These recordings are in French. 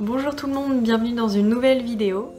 Bonjour tout le monde, bienvenue dans une nouvelle vidéo.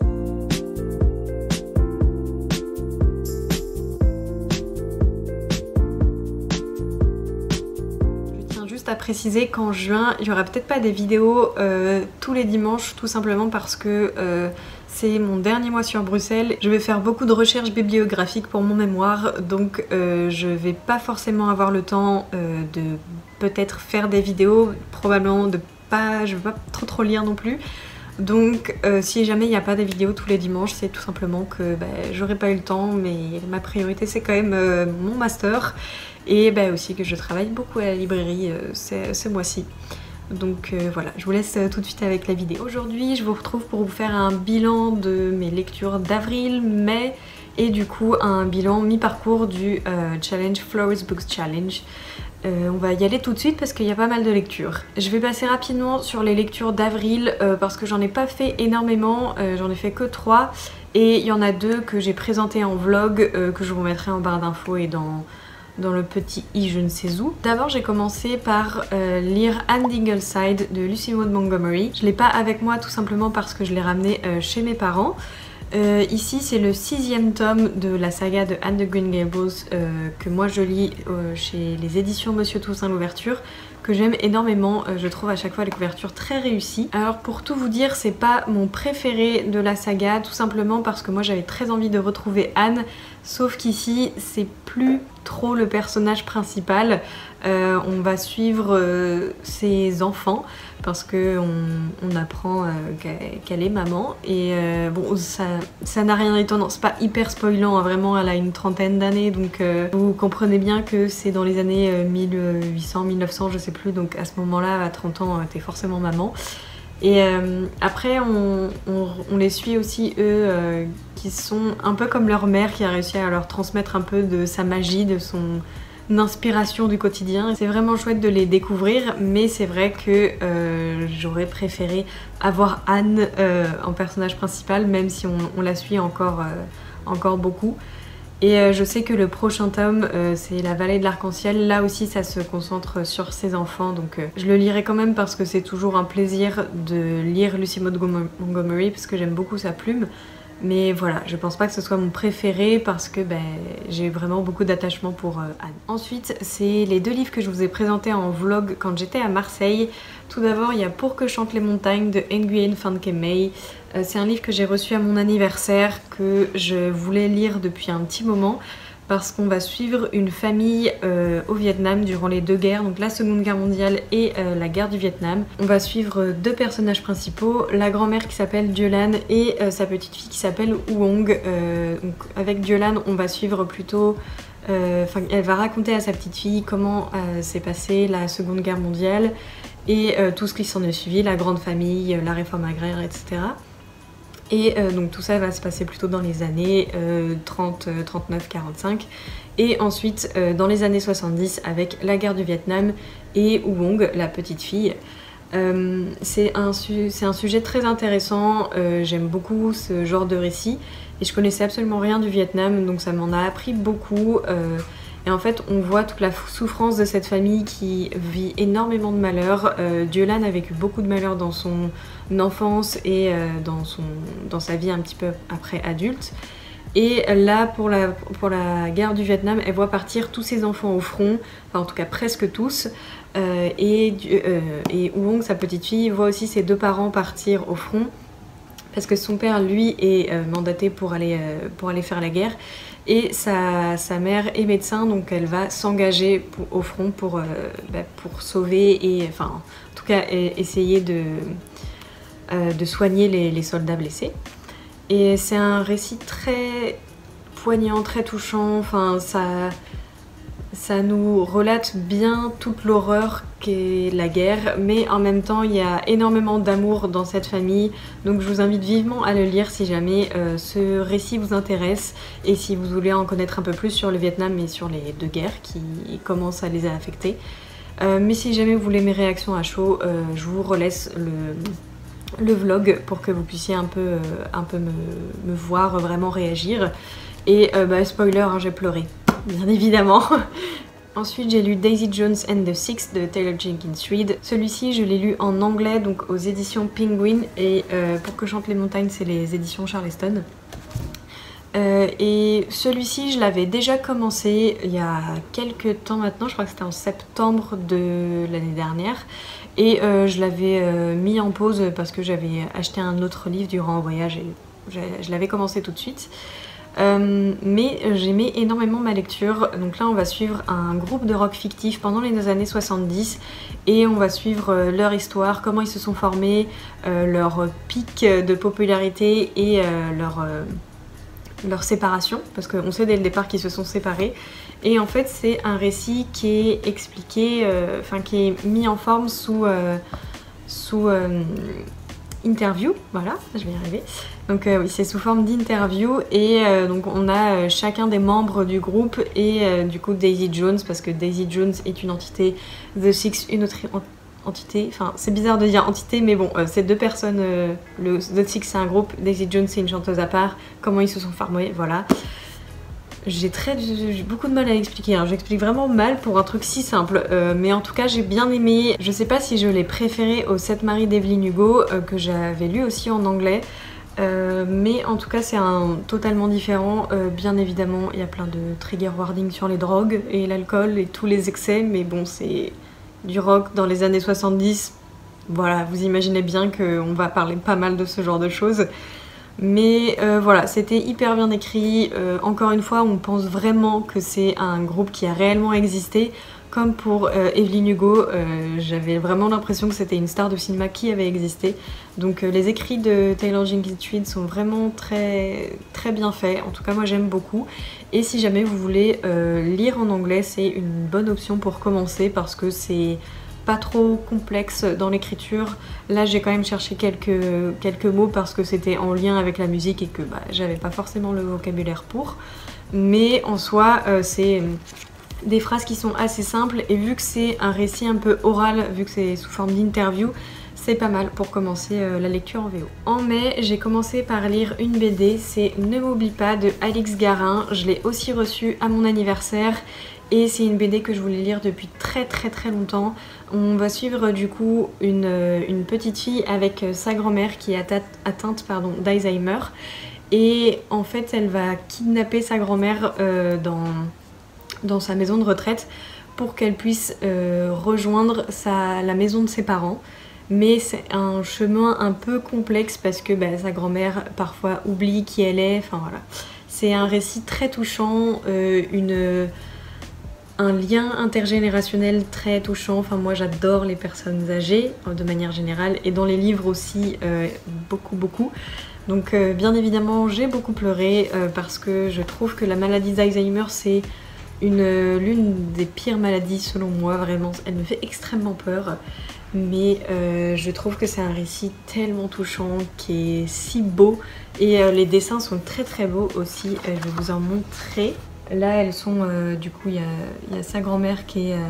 Je tiens juste à préciser qu'en juin, il n'y aura peut-être pas des vidéos tous les dimanches, tout simplement parce que c'est mon dernier mois sur Bruxelles. Je vais faire beaucoup de recherches bibliographiques pour mon mémoire, donc je vais pas forcément avoir le temps de peut-être faire des vidéos, probablement de pas, je veux pas trop lire non plus. Donc si jamais il n'y a pas des vidéos tous les dimanches, c'est tout simplement que j'aurais pas eu le temps, mais ma priorité c'est quand même mon master et aussi que je travaille beaucoup à la librairie ce mois-ci. Donc voilà, je vous laisse tout de suite avec la vidéo. Aujourd'hui je vous retrouve pour vous faire un bilan de mes lectures d'avril, mai et du coup un bilan mi-parcours du challenge Florist Books Challenge. On va y aller tout de suite parce qu'il y a pas mal de lectures. Je vais passer rapidement sur les lectures d'avril parce que j'en ai pas fait énormément, j'en ai fait que 3 et il y en a 2 que j'ai présenté en vlog que je vous mettrai en barre d'infos et dans le petit i je ne sais où. D'abord j'ai commencé par lire Anne d'Ingleside de Lucy Maud Montgomery. Je l'ai pas avec moi tout simplement parce que je l'ai ramené chez mes parents. Ici c'est le 6e tome de la saga de Anne de Green Gables que moi je lis chez les éditions Monsieur Toussaint Louverture, que j'aime énormément. Je trouve à chaque fois les couvertures très réussies. Alors pour tout vous dire, c'est pas mon préféré de la saga, tout simplement parce que moi j'avais très envie de retrouver Anne, sauf qu'ici c'est plus trop le personnage principal. On va suivre ses enfants parce qu'on apprend qu'elle est maman et bon ça n'a rien d'étonnant, c'est pas hyper spoilant, hein, vraiment elle a une trentaine d'années donc vous comprenez bien que c'est dans les années 1800, 1900 je sais plus, donc à ce moment là à 30 ans t'es forcément maman. Et après on les suit aussi eux qui sont un peu comme leur mère qui a réussi à leur transmettre un peu de sa magie, de son inspiration du quotidien. C'est vraiment chouette de les découvrir, mais c'est vrai que j'aurais préféré avoir Anne en personnage principal, même si on la suit encore beaucoup. Et je sais que le prochain tome, c'est La Vallée de l'Arc-en-Ciel. Là aussi, ça se concentre sur ses enfants, donc je le lirai quand même parce que c'est toujours un plaisir de lire Lucy Maud Montgomery parce que j'aime beaucoup sa plume. Mais voilà, je pense pas que ce soit mon préféré parce que j'ai vraiment beaucoup d'attachement pour Anne. Ensuite, c'est les 2 livres que je vous ai présentés en vlog quand j'étais à Marseille. Tout d'abord, il y a Pour que chantent les montagnes de Nguyen Phan Ke May. C'est un livre que j'ai reçu à mon anniversaire, que je voulais lire depuis un petit moment parce qu'on va suivre une famille au Vietnam durant les 2 guerres, donc la Seconde Guerre mondiale et la guerre du Vietnam. On va suivre 2 personnages principaux, la grand-mère qui s'appelle Diolan et sa petite fille qui s'appelle Oong. Donc avec Diolan, on va suivre plutôt... elle va raconter à sa petite fille comment s'est passée la Seconde Guerre mondiale et tout ce qui s'en est suivi, la grande famille, la réforme agraire, etc. Et donc tout ça va se passer plutôt dans les années 30, 39, 45. Et ensuite dans les années 70 avec la guerre du Vietnam et Oong, la petite fille. C'est un sujet très intéressant, j'aime beaucoup ce genre de récit. Et je connaissais absolument rien du Vietnam, donc ça m'en a appris beaucoup. Et en fait, on voit toute la souffrance de cette famille qui vit énormément de malheurs. Diolan a vécu beaucoup de malheurs dans son enfance et dans sa vie un petit peu après adulte. Et là, pour la guerre du Vietnam, elle voit partir tous ses enfants au front, enfin en tout cas presque tous. Et Oong, sa petite fille, voit aussi ses 2 parents partir au front. Parce que son père, lui, est mandaté pour aller faire la guerre. Et sa mère est médecin, donc elle va s'engager au front pour sauver et, enfin, en tout cas, essayer de soigner les soldats blessés. Et c'est un récit très poignant, très touchant, enfin, ça nous relate bien toute l'horreur qu'est la guerre, mais en même temps il y a énormément d'amour dans cette famille, donc je vous invite vivement à le lire si jamais ce récit vous intéresse et si vous voulez en connaître un peu plus sur le Vietnam et sur les 2 guerres qui commencent à les affecter. Mais si jamais vous voulez mes réactions à chaud, je vous relaisse le vlog pour que vous puissiez un peu me voir vraiment réagir. Et spoiler, hein, j'ai pleuré, bien évidemment. Ensuite j'ai lu Daisy Jones and the Six de Taylor Jenkins Reid. Celui-ci je l'ai lu en anglais, donc aux éditions Penguin, et Pour que chantent les montagnes c'est les éditions Charleston. Et celui-ci je l'avais déjà commencé il y a quelques temps maintenant, je crois que c'était en septembre de l'année dernière, et je l'avais mis en pause parce que j'avais acheté un autre livre durant un voyage et je l'avais commencé tout de suite. Mais j'aimais énormément ma lecture. Donc là on va suivre un groupe de rock fictif pendant les années 70 et on va suivre leur histoire, comment ils se sont formés, leur pic de popularité et leur séparation, parce qu'on sait dès le départ qu'ils se sont séparés. Et en fait c'est un récit qui est expliqué, qui est mis en forme sous interview, voilà, je vais y arriver. Donc oui, c'est sous forme d'interview et donc on a chacun des membres du groupe et du coup Daisy Jones, parce que Daisy Jones est une entité, The Six une autre entité, enfin c'est bizarre de dire entité mais bon, c'est deux personnes, The Six c'est un groupe, Daisy Jones c'est une chanteuse à part, comment ils se sont formés, voilà. J'ai beaucoup de mal à expliquer, hein. J'explique vraiment mal pour un truc si simple, mais en tout cas j'ai bien aimé. Je sais pas si je l'ai préféré au 7 Marie d'Evelyn Hugo, que j'avais lu aussi en anglais, mais en tout cas c'est totalement différent. Bien évidemment il y a plein de trigger warnings sur les drogues et l'alcool et tous les excès, mais bon c'est du rock dans les années 70, voilà, vous imaginez bien qu'on va parler pas mal de ce genre de choses. Mais voilà, c'était hyper bien écrit. Encore une fois, on pense vraiment que c'est un groupe qui a réellement existé. Comme pour Evelyn Hugo, j'avais vraiment l'impression que c'était une star de cinéma qui avait existé. Donc les écrits de Taylor Jenkins Reid sont vraiment très bien faits. En tout cas, moi j'aime beaucoup. Et si jamais vous voulez lire en anglais, c'est une bonne option pour commencer parce que c'est pas trop complexe dans l'écriture. Là j'ai quand même cherché quelques mots parce que c'était en lien avec la musique et que j'avais pas forcément le vocabulaire pour. Mais en soi c'est des phrases qui sont assez simples et vu que c'est un récit un peu oral, vu que c'est sous forme d'interview, c'est pas mal pour commencer la lecture en VO. En mai, j'ai commencé par lire une BD, c'est Ne m'oublie pas de Alix Garin. Je l'ai aussi reçue à mon anniversaire et c'est une BD que je voulais lire depuis très longtemps. On va suivre du coup une petite fille avec sa grand-mère qui est atteinte d'Alzheimer et en fait elle va kidnapper sa grand-mère dans sa maison de retraite pour qu'elle puisse rejoindre la maison de ses parents. Mais c'est un chemin un peu complexe parce que sa grand-mère parfois oublie qui elle est, enfin voilà. C'est un récit très touchant, un lien intergénérationnel très touchant. Enfin moi j'adore les personnes âgées de manière générale et dans les livres aussi beaucoup. Donc bien évidemment j'ai beaucoup pleuré parce que je trouve que la maladie d'Alzheimer c'est l'une des pires maladies selon moi, vraiment elle me fait extrêmement peur. Mais je trouve que c'est un récit tellement touchant qui est si beau et les dessins sont très beaux aussi, je vais vous en montrer. Là elles sont, du coup il y a sa grand-mère qui est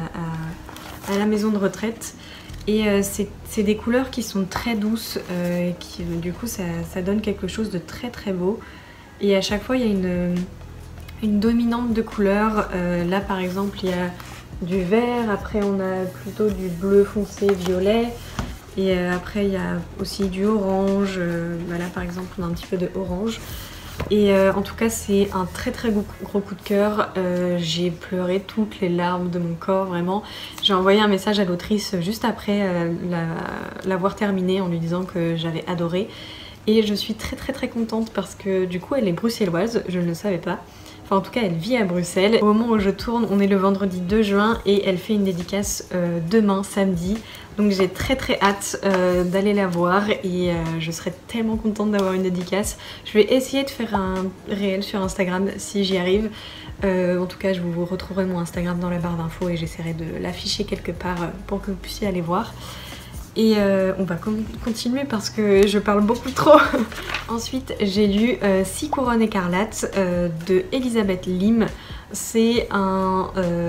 à la maison de retraite et c'est des couleurs qui sont très douces, du coup ça donne quelque chose de très beau et à chaque fois il y a une dominante de couleurs. Là par exemple il y a du vert, après on a plutôt du bleu foncé violet et après il y a aussi du orange, là par exemple on a un petit peu de orange et en tout cas c'est un très gros coup de cœur. J'ai pleuré toutes les larmes de mon corps vraiment. J'ai envoyé un message à l'autrice juste après l'avoir terminé en lui disant que j'avais adoré et je suis très contente parce que du coup elle est bruxelloise, je ne le savais pas. Enfin en tout cas elle vit à Bruxelles. Au moment où je tourne on est le vendredi 2 juin et elle fait une dédicace demain samedi. Donc j'ai très hâte d'aller la voir et je serais tellement contente d'avoir une dédicace. Je vais essayer de faire un réel sur Instagram si j'y arrive. En tout cas je vous retrouverai mon Instagram dans la barre d'infos et j'essaierai de l'afficher quelque part pour que vous puissiez aller voir. Et on va continuer parce que je parle beaucoup trop. Ensuite j'ai lu 6 couronnes écarlates de Elisabeth Lim. C'est un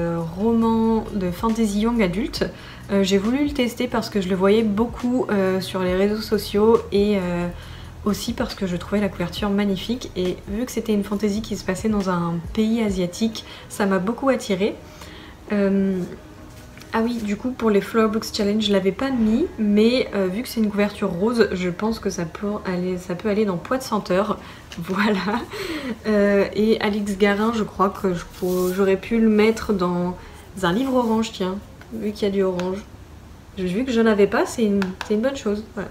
roman de fantasy young adulte. J'ai voulu le tester parce que je le voyais beaucoup sur les réseaux sociaux et aussi parce que je trouvais la couverture magnifique et vu que c'était une fantasy qui se passait dans un pays asiatique, ça m'a beaucoup attirée. Ah oui, du coup pour les Flower Books Challenge je l'avais pas mis, mais vu que c'est une couverture rose, je pense que ça peut aller dans Poids de senteur. Voilà. Et Alix Garin, je crois que j'aurais pu le mettre dans un livre orange, tiens, vu qu'il y a du orange. Vu que je n'avais pas, c'est une bonne chose. Voilà.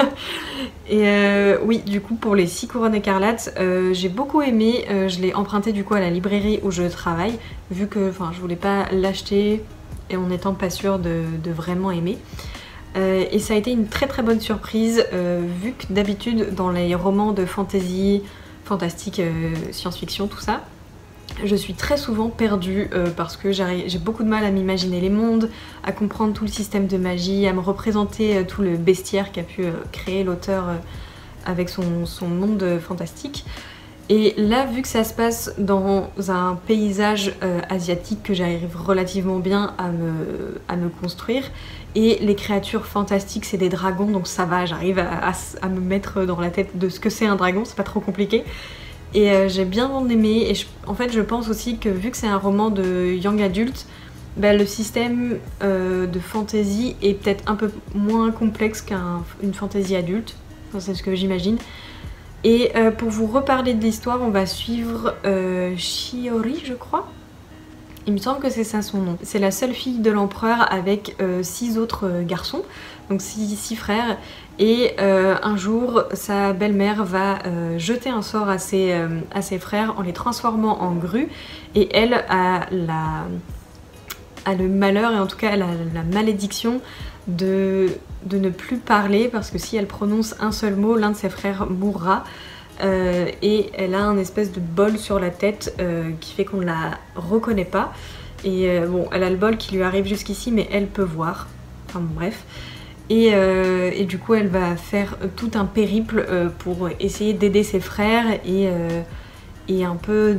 Et oui, du coup pour les 6 couronnes écarlates, j'ai beaucoup aimé. Je l'ai emprunté du coup à la librairie où je travaille, vu que je voulais pas l'acheter et en n'étant pas sûre de vraiment aimer. Et ça a été une très bonne surprise, vu que d'habitude dans les romans de fantasy, fantastique, science-fiction, tout ça, je suis très souvent perdue parce que j'ai beaucoup de mal à m'imaginer les mondes, à comprendre tout le système de magie, à me représenter tout le bestiaire qu'a pu créer l'auteur avec son monde fantastique. Et là, vu que ça se passe dans un paysage asiatique que j'arrive relativement bien à me construire, et les créatures fantastiques c'est des dragons, donc ça va, j'arrive à me mettre dans la tête de ce que c'est un dragon, c'est pas trop compliqué. Et j'ai bien aimé, et en fait je pense aussi que vu que c'est un roman de young adult, le système de fantasy est peut-être un peu moins complexe qu'une fantasy adulte, c'est ce que j'imagine. Et pour vous reparler de l'histoire, on va suivre Shiori, je crois. Il me semble que c'est ça son nom. C'est la seule fille de l'empereur avec 6 autres garçons, donc 6 frères. Et un jour, sa belle-mère va jeter un sort à ses frères en les transformant en grues. Et elle a le malheur, et en tout cas elle a la malédiction de ne plus parler, parce que si elle prononce un seul mot, l'un de ses frères mourra. Et elle a un espèce de bol sur la tête qui fait qu'on ne la reconnaît pas. Et bon, elle a le bol qui lui arrive jusqu'ici, mais elle peut voir. Enfin bon, bref. Et du coup, elle va faire tout un périple pour essayer d'aider ses frères et un peu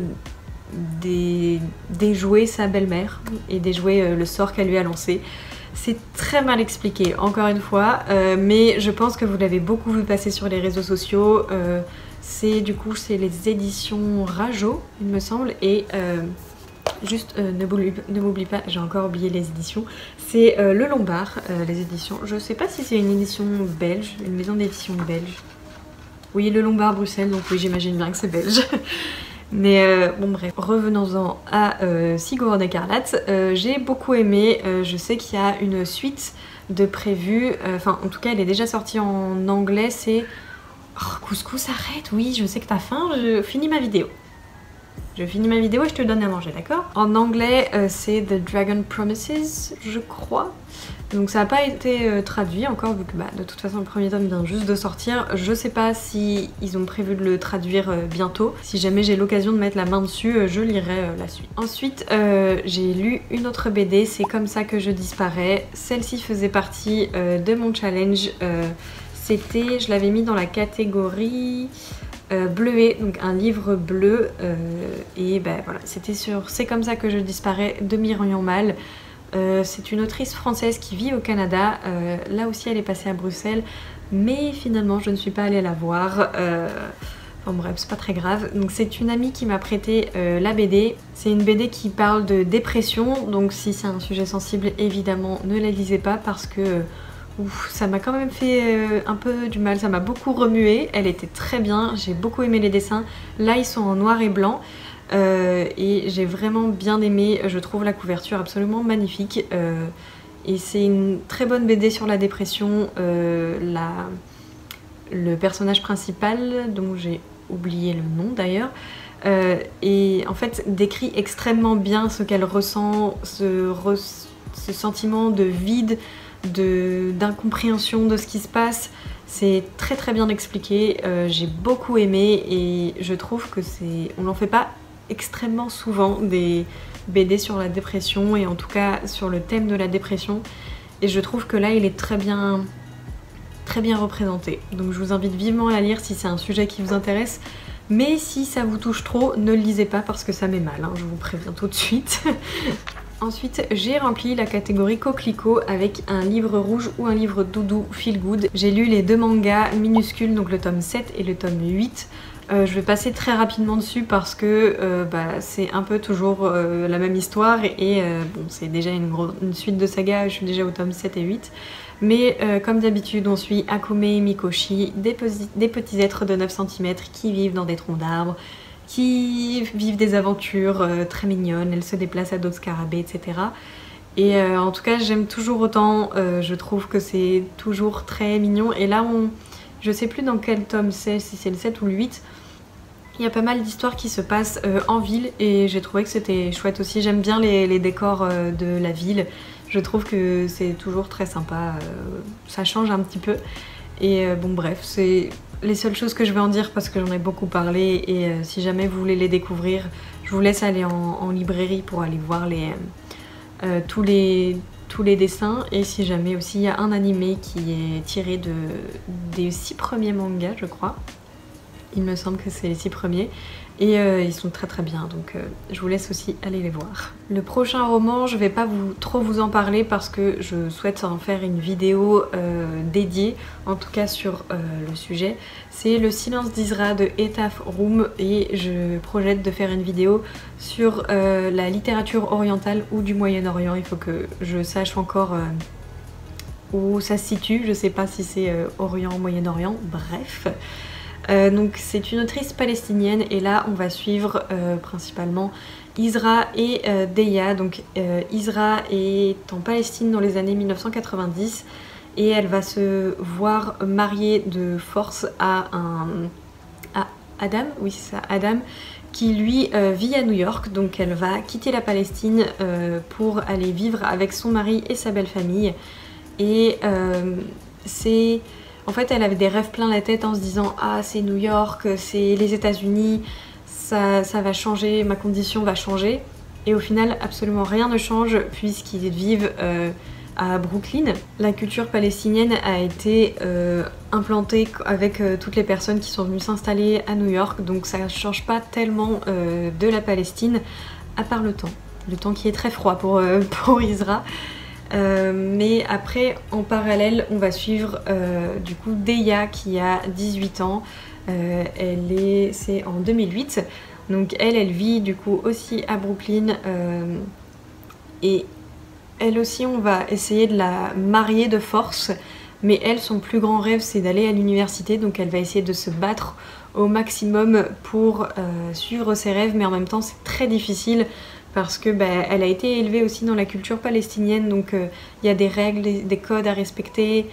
déjouer sa belle-mère et déjouer le sort qu'elle lui a lancé. C'est très mal expliqué, encore une fois, mais je pense que vous l'avez beaucoup vu passer sur les réseaux sociaux. C'est les éditions Rajo, il me semble, et juste ne m'oublie pas, j'ai encore oublié les éditions, c'est Le Lombard, les éditions. Je sais pas si c'est une édition belge, une maison d'édition belge. Oui, Le Lombard Bruxelles, donc oui, j'imagine bien que c'est belge. Mais bon bref, revenons-en à 6 couronnes écarlates. J'ai beaucoup aimé, je sais qu'il y a une suite de prévues, enfin en tout cas elle est déjà sortie en anglais, c'est... Oh, couscous, arrête, oui, je sais que t'as faim, je finis ma vidéo. Je finis ma vidéo et je te donne à manger, d'accord? En anglais, c'est The Dragon Promises, je crois. Donc ça n'a pas été traduit encore, vu que de toute façon le premier tome vient juste de sortir. Je sais pas si ils ont prévu de le traduire bientôt. Si jamais j'ai l'occasion de mettre la main dessus, je lirai la suite. Ensuite, j'ai lu une autre BD, C'est comme ça que je disparais. Celle-ci faisait partie de mon challenge. Je l'avais mis dans la catégorie bleuet, donc un livre bleu. Et voilà, c'était sur C'est comme ça que je disparais de Myriam Mal. C'est une autrice française qui vit au Canada. Là aussi elle est passée à Bruxelles, mais finalement je ne suis pas allée la voir. Enfin bref, c'est pas très grave. Donc c'est une amie qui m'a prêté la BD. C'est une BD qui parle de dépression, donc si c'est un sujet sensible, évidemment ne la lisez pas, parce que ça m'a quand même fait un peu du mal, ça m'a beaucoup remué. Elle était très bien, j'ai beaucoup aimé les dessins. Là ils sont en noir et blanc. Et j'ai vraiment bien aimé, je trouve la couverture absolument magnifique, et c'est une très bonne BD sur la dépression. Le personnage principal, dont j'ai oublié le nom d'ailleurs, et en fait décrit extrêmement bien ce qu'elle ressent, ce sentiment de vide, d'incompréhension de ce qui se passe. C'est très bien expliqué, j'ai beaucoup aimé, et je trouve que on n'en fait pas extrêmement souvent des BD sur la dépression, et en tout cas sur le thème de la dépression, et je trouve que là il est très bien représenté. Donc je vous invite vivement à la lire si c'est un sujet qui vous intéresse, mais si ça vous touche trop, ne le lisez pas parce que ça met mal, hein, je vous préviens tout de suite. Ensuite, j'ai rempli la catégorie coquelicot avec un livre rouge ou un livre doudou feel good. J'ai lu les 2 mangas minuscules, donc le tome 7 et le tome 8. Je vais passer très rapidement dessus parce que c'est un peu toujours la même histoire et bon, c'est déjà une suite de saga, je suis déjà au tome 7 et 8. Mais comme d'habitude, on suit Akome et Mikoshi, des petits êtres de 9 cm qui vivent dans des troncs d'arbres, qui vivent des aventures très mignonnes, elles se déplacent à d'autres scarabées, etc. Et en tout cas, j'aime toujours autant, je trouve que c'est toujours très mignon. Et là, je sais plus dans quel tome c'est, si c'est le 7 ou le 8, il y a pas mal d'histoires qui se passent en ville et j'ai trouvé que c'était chouette aussi. J'aime bien les décors de la ville. Je trouve que c'est toujours très sympa, ça change un petit peu. Et bon bref, c'est les seules choses que je vais en dire parce que j'en ai beaucoup parlé et si jamais vous voulez les découvrir, je vous laisse aller en librairie pour aller voir tous les dessins. Et si jamais aussi il y a un animé qui est tiré des 6 premiers mangas, je crois. Il me semble que c'est les 6 premiers et ils sont très très bien, donc je vous laisse aussi aller les voir. Le prochain roman, je vais pas trop vous en parler parce que je souhaite en faire une vidéo dédiée, en tout cas sur le sujet. C'est Le silence d'Isra de Etaf Rum et je projette de faire une vidéo sur la littérature orientale ou du Moyen-Orient. Il faut que je sache encore où ça se situe, je sais pas si c'est Orient ou Moyen-Orient, bref. Donc c'est une autrice palestinienne et là on va suivre principalement Isra et Deya. Donc Isra est en Palestine dans les années 1990 et elle va se voir mariée de force à Adam, oui c'est ça, Adam, qui lui vit à New York. Donc elle va quitter la Palestine pour aller vivre avec son mari et sa belle famille. Et en fait, elle avait des rêves plein la tête en se disant « Ah, c'est New York, c'est les États-Unis, ça va changer, ma condition va changer. » Et au final, absolument rien ne change puisqu'ils vivent à Brooklyn. La culture palestinienne a été implantée avec toutes les personnes qui sont venues s'installer à New York. Donc ça ne change pas tellement de la Palestine, à part le temps. Le temps qui est très froid pour Isra. Mais après en parallèle on va suivre du coup Deya qui a 18 ans, c'est en 2008, donc elle vit du coup aussi à Brooklyn et elle aussi on va essayer de la marier de force, mais elle son plus grand rêve c'est d'aller à l'université, donc elle va essayer de se battre au maximum pour suivre ses rêves, mais en même temps c'est très difficile parce que elle a été élevée aussi dans la culture palestinienne, donc il y a des règles, des codes à respecter,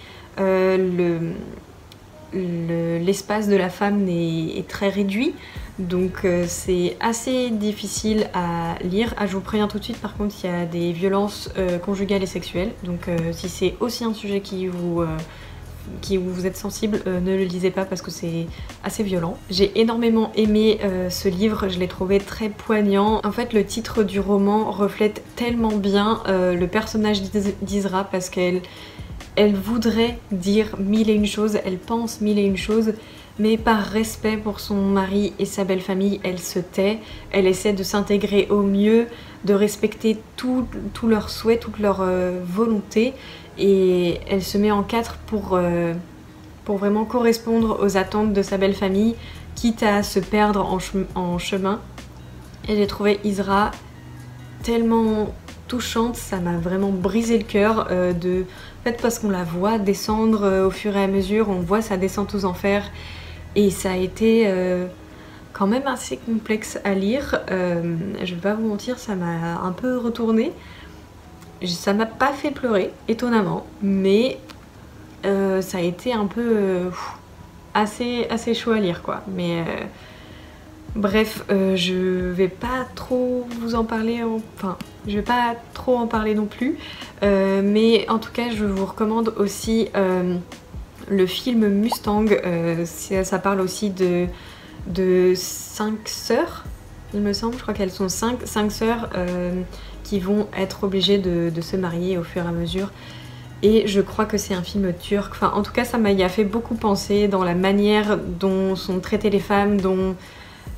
l'espace de la femme est très réduit, donc c'est assez difficile à lire. Ah, je vous préviens tout de suite, par contre il y a des violences conjugales et sexuelles, donc si c'est aussi un sujet qui vous êtes sensible, ne le lisez pas parce que c'est assez violent. J'ai énormément aimé ce livre, je l'ai trouvé très poignant. En fait, le titre du roman reflète tellement bien le personnage d'Isra parce qu'elle voudrait dire mille et une choses, elle pense mille et une choses, mais par respect pour son mari et sa belle famille, elle se tait, elle essaie de s'intégrer au mieux, de respecter tous leurs souhaits, toutes leurs volontés, et elle se met en 4 pour vraiment correspondre aux attentes de sa belle famille, quitte à se perdre en chemin. Et j'ai trouvé Isra tellement touchante, ça m'a vraiment brisé le cœur en fait parce qu'on la voit descendre au fur et à mesure, on voit sa descente aux enfers et ça a été quand même assez complexe à lire. Je vais pas vous mentir, ça m'a un peu retournée. Ça m'a pas fait pleurer, étonnamment, mais ça a été un peu assez chaud à lire quoi. Mais bref, je vais pas trop vous en parler, enfin je vais pas trop en parler non plus, mais en tout cas je vous recommande aussi le film Mustang. Ça parle aussi de 5 sœurs, il me semble, je crois qu'elles sont 5 sœurs qui vont être obligées de se marier au fur et à mesure. Et je crois que c'est un film turc, enfin en tout cas ça m'a fait beaucoup penser dans la manière dont sont traitées les femmes, dont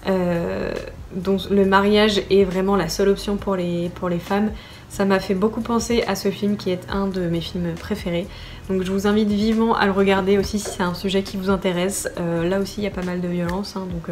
dont le mariage est vraiment la seule option pour les femmes. Ça m'a fait beaucoup penser à ce film qui est un de mes films préférés. Donc je vous invite vivement à le regarder aussi si c'est un sujet qui vous intéresse. Là aussi il y a pas mal de violence, hein, donc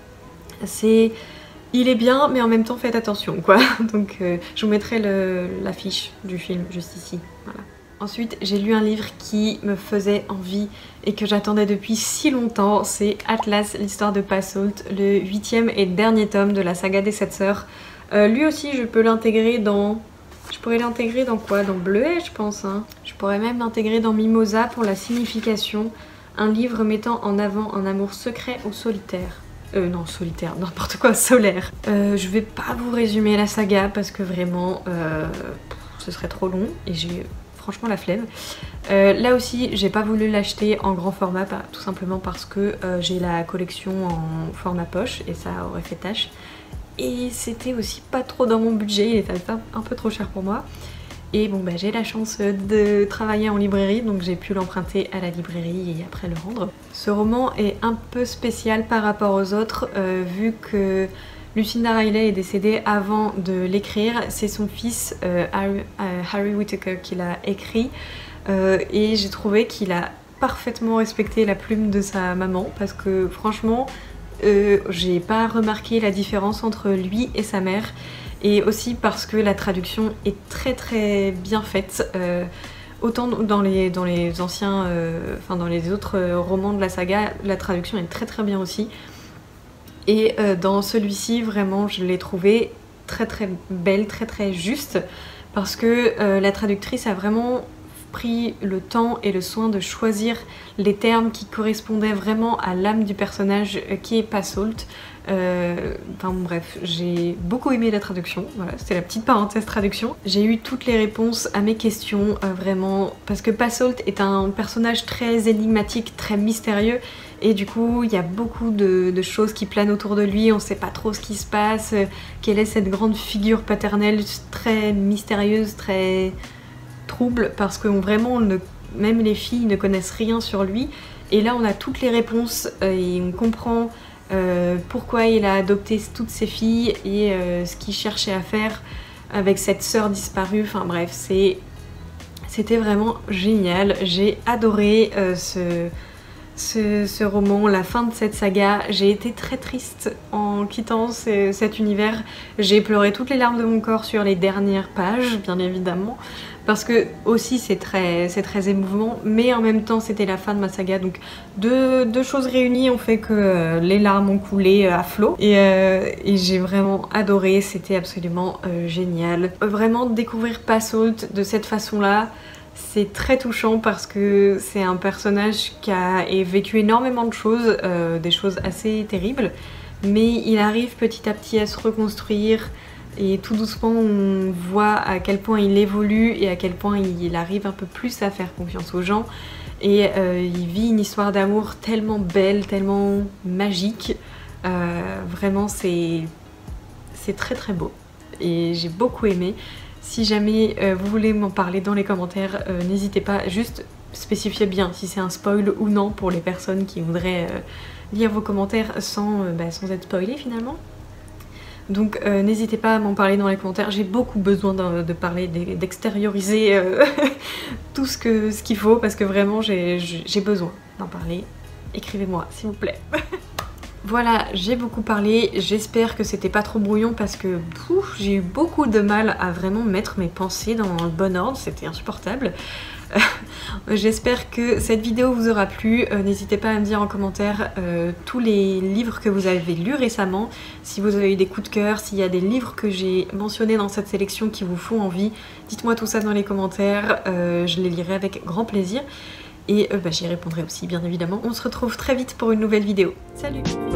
il est bien, mais en même temps faites attention quoi. Donc je vous mettrai l'affiche du film juste ici. Voilà. Ensuite j'ai lu un livre qui me faisait envie et que j'attendais depuis si longtemps. C'est Atlas, l'histoire de Passault, le 8e et dernier tome de la saga des 7 sœurs. Lui aussi je peux l'intégrer dans... Je pourrais l'intégrer dans quoi? Dans Bleuet je pense, hein. Je pourrais même l'intégrer dans Mimosa pour la signification. Un livre mettant en avant un amour secret ou solitaire. Non, solitaire, n'importe quoi, solaire. Je vais pas vous résumer la saga parce que vraiment, ce serait trop long et j'ai franchement la flemme. Là aussi, j'ai pas voulu l'acheter en grand format, tout simplement parce que j'ai la collection en format poche et ça aurait fait tâche. Et c'était aussi pas trop dans mon budget, il était un peu trop cher pour moi. Et bon bah j'ai la chance de travailler en librairie, donc j'ai pu l'emprunter à la librairie et après le rendre. Ce roman est un peu spécial par rapport aux autres, vu que Lucinda Riley est décédée avant de l'écrire. C'est son fils Harry Whittaker qui l'a écrit, et j'ai trouvé qu'il a parfaitement respecté la plume de sa maman, parce que franchement j'ai pas remarqué la différence entre lui et sa mère. Et aussi parce que la traduction est très bien faite. Autant dans les anciens, enfin dans les autres romans de la saga, la traduction est très bien aussi. Et dans celui-ci, vraiment, je l'ai trouvé très belle, très juste. Parce que la traductrice a vraiment pris le temps et le soin de choisir les termes qui correspondaient vraiment à l'âme du personnage qui est Passault. Enfin bref, j'ai beaucoup aimé la traduction, voilà, c'était la petite parenthèse traduction. J'ai eu toutes les réponses à mes questions, vraiment, parce que Passault est un personnage très énigmatique, très mystérieux, et du coup il y a beaucoup de choses qui planent autour de lui, on sait pas trop ce qui se passe, quelle est cette grande figure paternelle très mystérieuse, très trouble, parce que vraiment même les filles ne connaissent rien sur lui, et là on a toutes les réponses et on comprend pourquoi il a adopté toutes ses filles et ce qu'il cherchait à faire avec cette sœur disparue. Enfin bref, c'était vraiment génial. J'ai adoré ce roman, la fin de cette saga. J'ai été très triste en quittant cet univers. J'ai pleuré toutes les larmes de mon corps sur les dernières pages, bien évidemment, parce que aussi c'est très émouvant, mais en même temps c'était la fin de ma saga, donc deux choses réunies ont fait que les larmes ont coulé à flot, et j'ai vraiment adoré, c'était absolument génial. Vraiment découvrir Passault de cette façon-là, c'est très touchant parce que c'est un personnage qui a vécu énormément de choses, des choses assez terribles, mais il arrive petit à petit à se reconstruire. Et tout doucement on voit à quel point il évolue et à quel point il arrive un peu plus à faire confiance aux gens. Et il vit une histoire d'amour tellement belle, tellement magique. Vraiment c'est très beau. Et j'ai beaucoup aimé. Si jamais vous voulez m'en parler dans les commentaires, n'hésitez pas, juste spécifiez bien si c'est un spoil ou non pour les personnes qui voudraient lire vos commentaires sans être spoilées finalement. Donc n'hésitez pas à m'en parler dans les commentaires, j'ai beaucoup besoin de parler, d'extérioriser tout ce qu'il faut, parce que vraiment j'ai besoin d'en parler. Écrivez-moi s'il vous plaît. Voilà, j'ai beaucoup parlé, j'espère que c'était pas trop brouillon parce que j'ai eu beaucoup de mal à vraiment mettre mes pensées dans le bon ordre, c'était insupportable. J'espère que cette vidéo vous aura plu. N'hésitez pas à me dire en commentaire tous les livres que vous avez lus récemment, si vous avez eu des coups de cœur, s'il y a des livres que j'ai mentionnés dans cette sélection qui vous font envie. Dites-moi tout ça dans les commentaires, je les lirai avec grand plaisir et j'y répondrai aussi bien évidemment. On se retrouve très vite pour une nouvelle vidéo. Salut!